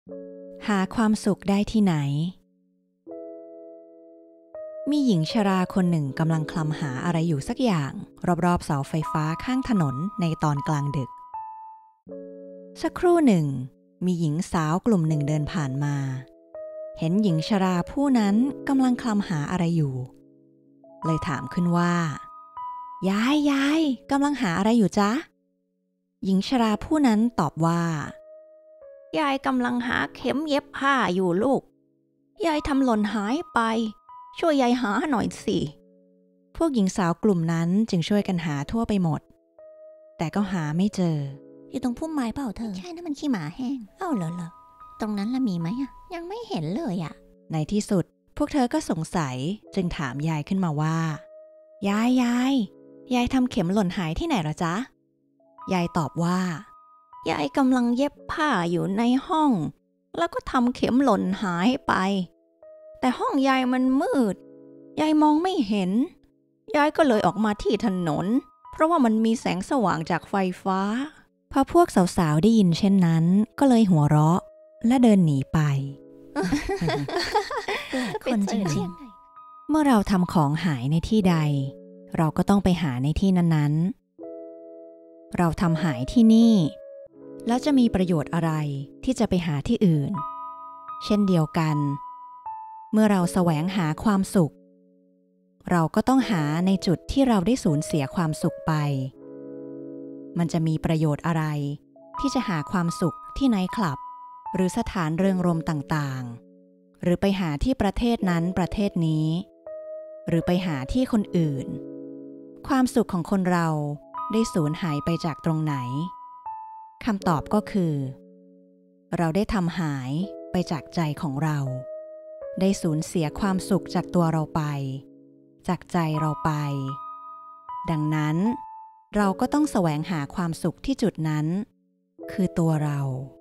หาความสุขได้ที่ไหนมีหญิงชราคนหนึ่งกำลังคลำหาอะไรอยู่สักอย่างรอบๆเสาไฟฟ้าข้างถนนในตอนกลางดึกสักครู่หนึ่งมีหญิงสาวกลุ่มหนึ่งเดินผ่านมาเห็นหญิงชราผู้นั้นกำลังคลำหาอะไรอยู่เลยถามขึ้นว่ายายกำลังหาอะไรอยู่จ๊ะหญิงชราผู้นั้นตอบว่ายายกำลังหาเข็มเย็บผ้าอยู่ลูกยายทำหล่นหายไปช่วยยายหาหน่อยสิพวกหญิงสาวกลุ่มนั้นจึงช่วยกันหาทั่วไปหมดแต่ก็หาไม่เจออยู่ตรงพุ่มไม้เปล่าเธอใช่นะมันขี้หมาแห้งเอ้าเหรอตรงนั้นละมีไหมอะยังไม่เห็นเลยอะในที่สุดพวกเธอก็สงสัยจึงถามยายขึ้นมาว่ายายทำเข็มหล่นหายที่ไหนเหรอจ๊ะยายตอบว่ายายกำลังเย็บผ้าอยู่ในห้องแล้วก็ทำเข็มหล่นหายไปแต่ห้องยายมันมืดยายมองไม่เห็นยายก็เลยออกมาที่ถนนเพราะว่ามันมีแสงสว่างจากไฟฟ้าพอพวกสาวๆได้ยินเช่นนั้นก็เลยหัวเราะและเดินหนีไปคนจริงๆเมื่อเราทำของหายในที่ใดเราก็ต้องไปหาในที่นั้นๆเราทำหายที่นี่แล้วจะมีประโยชน์อะไรที่จะไปหาที่อื่นเช่นเดียวกันเมื่อเราแสวงหาความสุขเราก็ต้องหาในจุดที่เราได้สูญเสียความสุขไปมันจะมีประโยชน์อะไรที่จะหาความสุขที่ไนท์คลับหรือสถานเริงรมย์ต่างๆหรือไปหาที่ประเทศนั้นประเทศนี้หรือไปหาที่คนอื่นความสุขของคนเราได้สูญหายไปจากตรงไหนคำตอบก็คือเราได้ทำหายไปจากใจของเราได้สูญเสียความสุขจากตัวเราไปจากใจเราไปดังนั้นเราก็ต้องแสวงหาความสุขที่จุดนั้นคือตัวเรา